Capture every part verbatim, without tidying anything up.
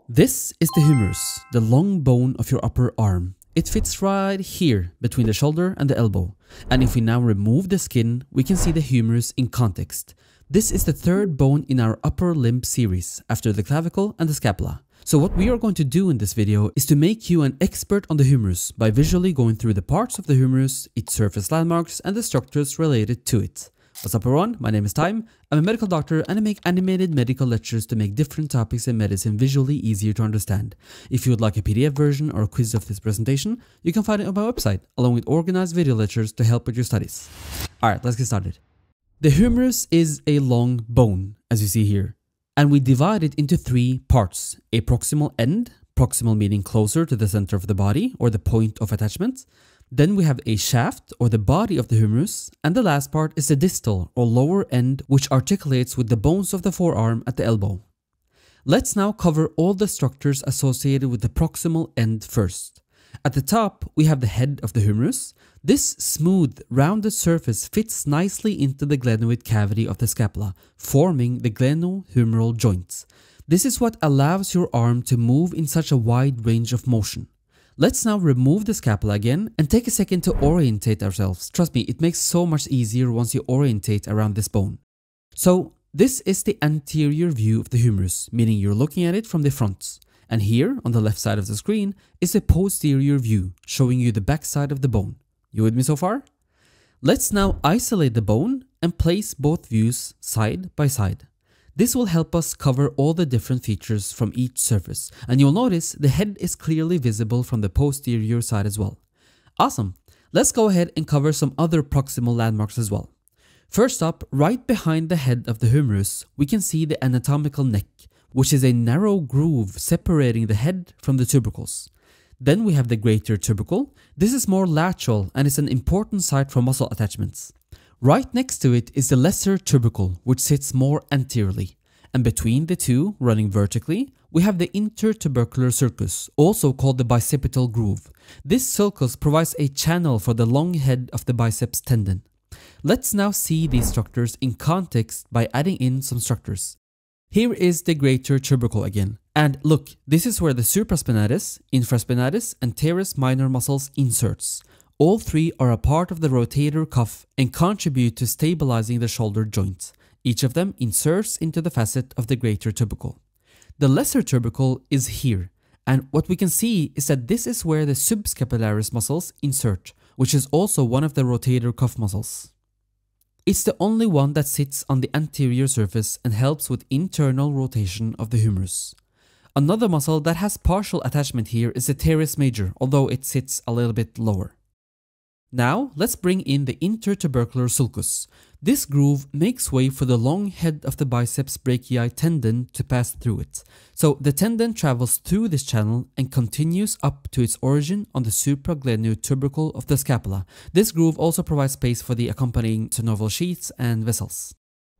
This is the humerus, the long bone of your upper arm. It fits right here between the shoulder and the elbow. And if we now remove the skin, we can see the humerus in context. This is the third bone in our upper limb series after the clavicle and the scapula. So what we are going to do in this video is to make you an expert on the humerus by visually going through the parts of the humerus, its surface landmarks and the structures related to it. What's up everyone, my name is Taim, I'm a medical doctor and I make animated medical lectures to make different topics in medicine visually easier to understand. If you would like a P D F version or a quiz of this presentation, you can find it on my website, along with organized video lectures to help with your studies. Alright, let's get started. The humerus is a long bone, as you see here, and we divide it into three parts: a proximal end, proximal meaning closer to the center of the body or the point of attachment. Then we have a shaft or the body of the humerus, and the last part is the distal or lower end, which articulates with the bones of the forearm at the elbow. Let's now cover all the structures associated with the proximal end first. At the top, we have the head of the humerus. This smooth, rounded surface fits nicely into the glenoid cavity of the scapula, forming the glenohumeral joint. This is what allows your arm to move in such a wide range of motion. Let's now remove the scapula again and take a second to orientate ourselves. Trust me, it makes so much easier once you orientate around this bone. So this is the anterior view of the humerus, meaning you're looking at it from the front. And here on the left side of the screen is the posterior view, showing you the back side of the bone. You with me so far? Let's now isolate the bone and place both views side by side. This will help us cover all the different features from each surface, and you'll notice the head is clearly visible from the posterior side as well. Awesome! Let's go ahead and cover some other proximal landmarks as well. First up, right behind the head of the humerus, we can see the anatomical neck, which is a narrow groove separating the head from the tubercles. Then we have the greater tubercle. This is more lateral and is an important site for muscle attachments. Right next to it is the lesser tubercle, which sits more anteriorly. And between the two, running vertically, we have the intertubercular sulcus, also called the bicipital groove. This sulcus provides a channel for the long head of the biceps tendon. Let's now see these structures in context by adding in some structures. Here is the greater tubercle again. And look, this is where the supraspinatus, infraspinatus, and teres minor muscles inserts. All three are a part of the rotator cuff and contribute to stabilizing the shoulder joint. Each of them inserts into the facet of the greater tubercle. The lesser tubercle is here, and what we can see is that this is where the subscapularis muscles insert, which is also one of the rotator cuff muscles. It's the only one that sits on the anterior surface and helps with internal rotation of the humerus. Another muscle that has partial attachment here is the teres major, although it sits a little bit lower. Now, let's bring in the intertubercular sulcus. This groove makes way for the long head of the biceps brachii tendon to pass through it. So the tendon travels through this channel and continues up to its origin on the supraglenoid tubercle of the scapula. This groove also provides space for the accompanying synovial sheaths and vessels.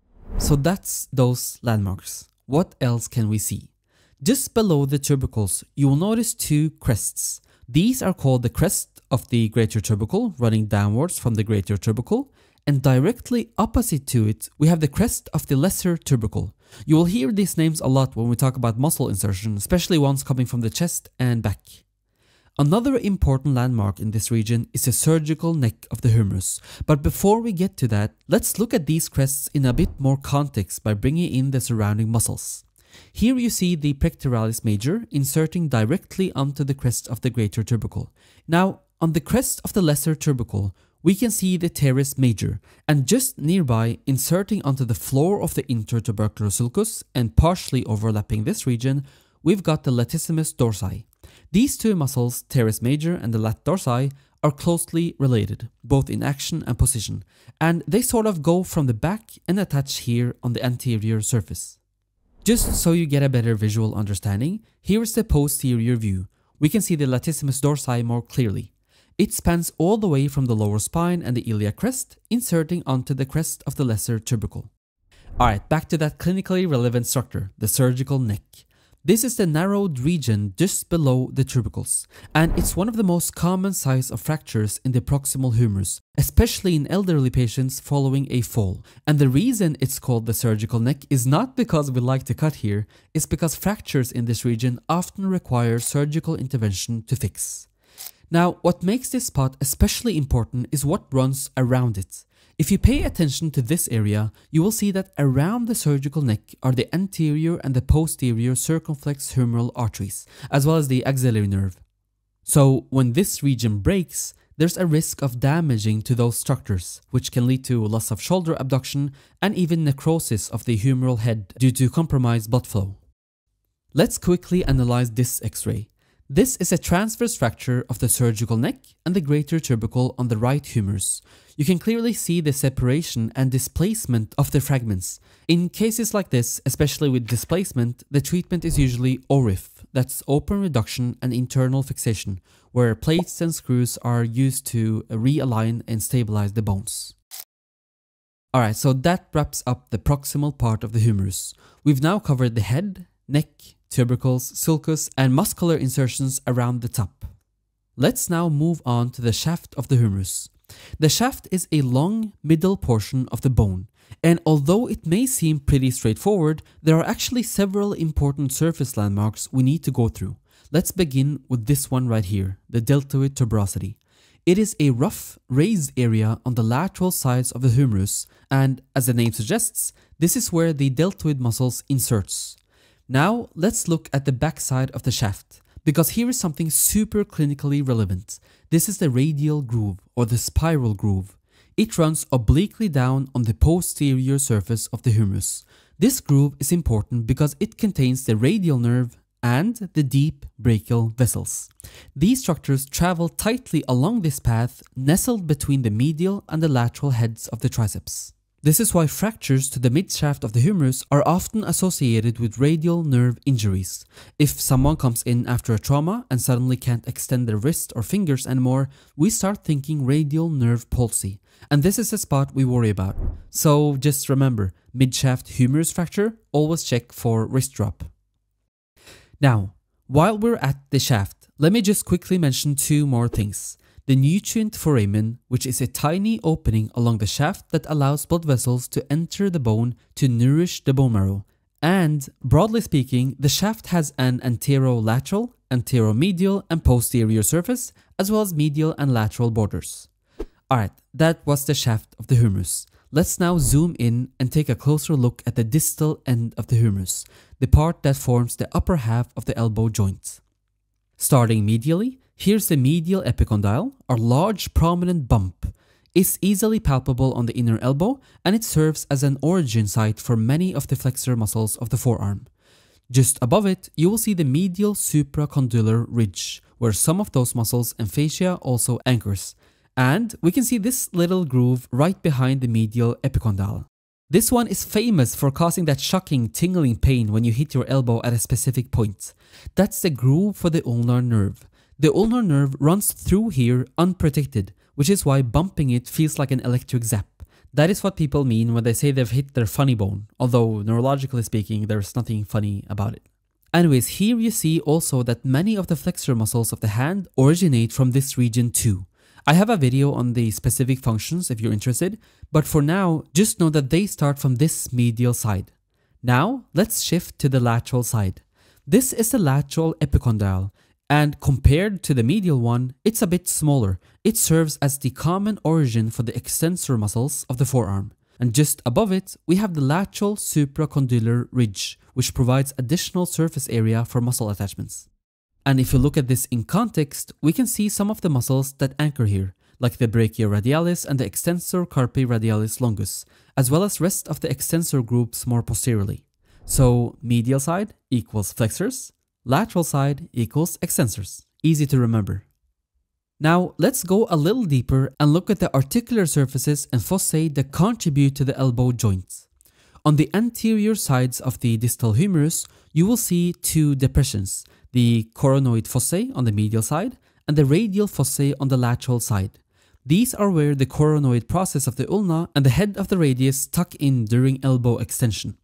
So that's those landmarks. What else can we see? Just below the tubercles, you will notice two crests. These are called the crest of the greater tubercle, running downwards from the greater tubercle, and directly opposite to it, we have the crest of the lesser tubercle. You will hear these names a lot when we talk about muscle insertion, especially ones coming from the chest and back. Another important landmark in this region is the surgical neck of the humerus. But before we get to that, let's look at these crests in a bit more context by bringing in the surrounding muscles. Here you see the pectoralis major inserting directly onto the crest of the greater tubercle. Now, on the crest of the lesser tubercle, we can see the teres major, and just nearby, inserting onto the floor of the intertubercular sulcus and partially overlapping this region, we've got the latissimus dorsi. These two muscles, teres major and the lat dorsi, are closely related, both in action and position, and they sort of go from the back and attach here on the anterior surface. Just so you get a better visual understanding, here is the posterior view. We can see the latissimus dorsi more clearly. It spans all the way from the lower spine and the iliac crest, inserting onto the crest of the lesser tubercle. Alright, back to that clinically relevant structure, the surgical neck. This is the narrowed region just below the tubercles, and it's one of the most common size of fractures in the proximal humerus, especially in elderly patients following a fall. And the reason it's called the surgical neck is not because we like to cut here, it's because fractures in this region often require surgical intervention to fix. Now, what makes this spot especially important is what runs around it. If you pay attention to this area, you will see that around the surgical neck are the anterior and the posterior circumflex humeral arteries, as well as the axillary nerve. So when this region breaks, there's a risk of damaging to those structures, which can lead to loss of shoulder abduction and even necrosis of the humeral head due to compromised blood flow. Let's quickly analyze this X-ray. This is a transverse fracture of the surgical neck and the greater tubercle on the right humerus. You can clearly see the separation and displacement of the fragments. In cases like this, especially with displacement, the treatment is usually O R I F, that's open reduction and internal fixation, where plates and screws are used to realign and stabilize the bones. Alright, so that wraps up the proximal part of the humerus. We've now covered the head, neck, tubercles, sulcus, and muscular insertions around the top. Let's now move on to the shaft of the humerus. The shaft is a long middle portion of the bone, and although it may seem pretty straightforward, there are actually several important surface landmarks we need to go through. Let's begin with this one right here, the deltoid tuberosity. It is a rough, raised area on the lateral sides of the humerus, and as the name suggests, this is where the deltoid muscles inserts. Now, let's look at the backside of the shaft, because here is something super clinically relevant. This is the radial groove, or the spiral groove. It runs obliquely down on the posterior surface of the humerus. This groove is important because it contains the radial nerve and the deep brachial vessels. These structures travel tightly along this path, nestled between the medial and the lateral heads of the triceps. This is why fractures to the midshaft of the humerus are often associated with radial nerve injuries. If someone comes in after a trauma and suddenly can't extend their wrist or fingers anymore, we start thinking radial nerve palsy. And this is a spot we worry about. So just remember, midshaft humerus fracture, always check for wrist drop. Now, while we're at the shaft, let me just quickly mention two more things. The nutrient foramen, which is a tiny opening along the shaft that allows blood vessels to enter the bone to nourish the bone marrow. And, broadly speaking, the shaft has an anterolateral, anteromedial, and posterior surface, as well as medial and lateral borders. Alright, that was the shaft of the humerus. Let's now zoom in and take a closer look at the distal end of the humerus, the part that forms the upper half of the elbow joint. Starting medially, here's the medial epicondyle, or large prominent bump. It's easily palpable on the inner elbow, and it serves as an origin site for many of the flexor muscles of the forearm. Just above it, you will see the medial supracondylar ridge, where some of those muscles and fascia also anchors. And we can see this little groove right behind the medial epicondyle. This one is famous for causing that shocking tingling pain when you hit your elbow at a specific point. That's the groove for the ulnar nerve. The ulnar nerve runs through here unprotected, which is why bumping it feels like an electric zap. That is what people mean when they say they've hit their funny bone, although neurologically speaking, there's nothing funny about it. Anyways, here you see also that many of the flexor muscles of the hand originate from this region too. I have a video on the specific functions if you're interested, but for now, just know that they start from this medial side. Now, let's shift to the lateral side. This is the lateral epicondyle, and compared to the medial one, it's a bit smaller. It serves as the common origin for the extensor muscles of the forearm. And just above it, we have the lateral supracondylar ridge, which provides additional surface area for muscle attachments. And if you look at this in context, we can see some of the muscles that anchor here, like the brachioradialis and the extensor carpi radialis longus, as well as rest of the extensor groups more posteriorly. So medial side equals flexors, lateral side equals extensors. Easy to remember. Now let's go a little deeper and look at the articular surfaces and fossae that contribute to the elbow joint. On the anterior sides of the distal humerus, you will see two depressions, the coronoid fossae on the medial side and the radial fossae on the lateral side. These are where the coronoid process of the ulna and the head of the radius tuck in during elbow extension.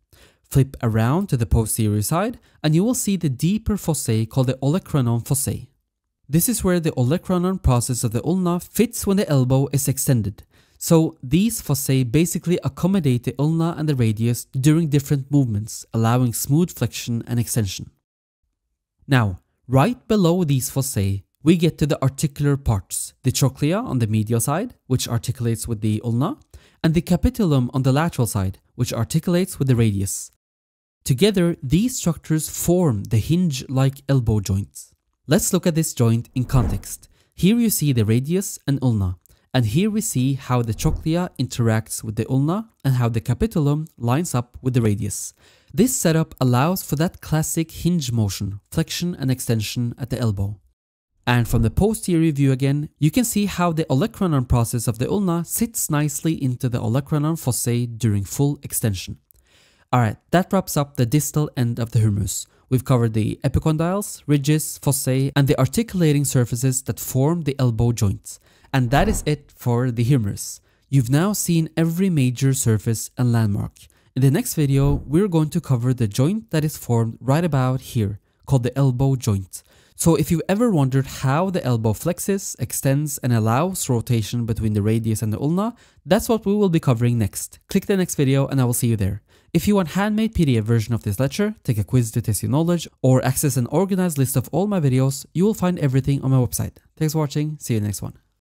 Flip around to the posterior side and you will see the deeper fossae called the olecranon fossae. This is where the olecranon process of the ulna fits when the elbow is extended. So these fossae basically accommodate the ulna and the radius during different movements, allowing smooth flexion and extension. Now, right below these fossae, we get to the articular parts, the trochlea on the medial side, which articulates with the ulna, and the capitulum on the lateral side, which articulates with the radius. Together, these structures form the hinge-like elbow joint. Let's look at this joint in context. Here you see the radius and ulna, and here we see how the trochlea interacts with the ulna and how the capitulum lines up with the radius. This setup allows for that classic hinge motion, flexion and extension at the elbow. And from the posterior view again, you can see how the olecranon process of the ulna sits nicely into the olecranon fossae during full extension. Alright, that wraps up the distal end of the humerus. We've covered the epicondyles, ridges, fossae, and the articulating surfaces that form the elbow joints. And that is it for the humerus. You've now seen every major surface and landmark. In the next video, we're going to cover the joint that is formed right about here, called the elbow joint. So if you've ever wondered how the elbow flexes, extends, and allows rotation between the radius and the ulna, that's what we will be covering next. Click the next video and I will see you there. If you want handmade P D F version of this lecture, take a quiz to test your knowledge, or access an organized list of all my videos, you will find everything on my website. Thanks for watching, see you in the next one.